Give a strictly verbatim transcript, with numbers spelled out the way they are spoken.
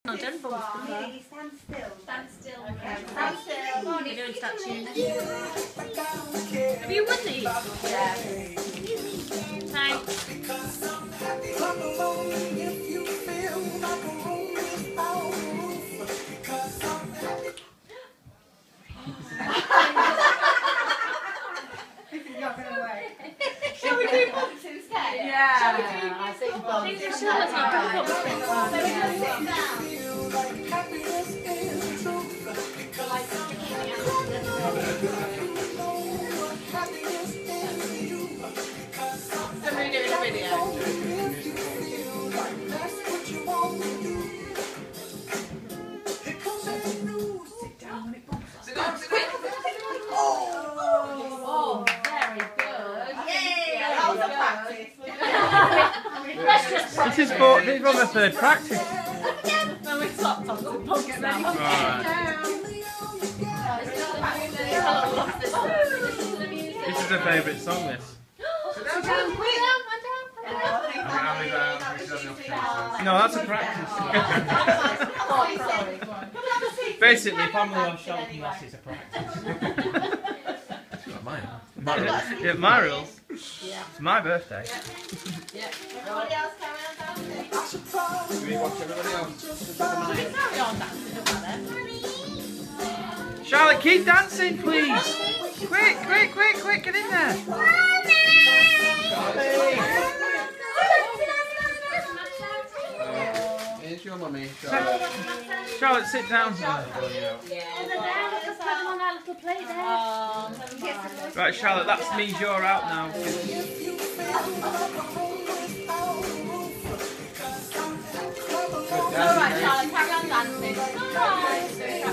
No, don't bump them. Amelie, stand still. Stand still. Okay. Stand still. Come on, You're doing statues. Have you won these? Yeah. Thanks. This is not going to work. Shall we do bumps instead? Yeah. Shall we do I think bumps. These are sure that's not going to So we're going to sit down. Somebody doing a video. Sit down when it bumps. Sit down, sit down. Oh, very good. Yay! Yeah, That was a practice. This is for this is for my third practice. When we stopped on some bumps now. Right. This is a favourite song. This. Sit down, quick. No, that's a practice. Oh, sorry. Basically, family or shelter unless it's a practice. It's not mine. Yeah, my rules. It's my birthday. Yeah. Everybody else carry on dancing. Do we watch everybody else? Should we carry on dancing up there? Charlotte, keep dancing, please. Quick, quick, quick, quick, get in there. Here's your mummy, Charlotte. Charlotte, sit down. Right, Charlotte, that means you're out now. Alright, Charlotte, carry on dancing. Bye.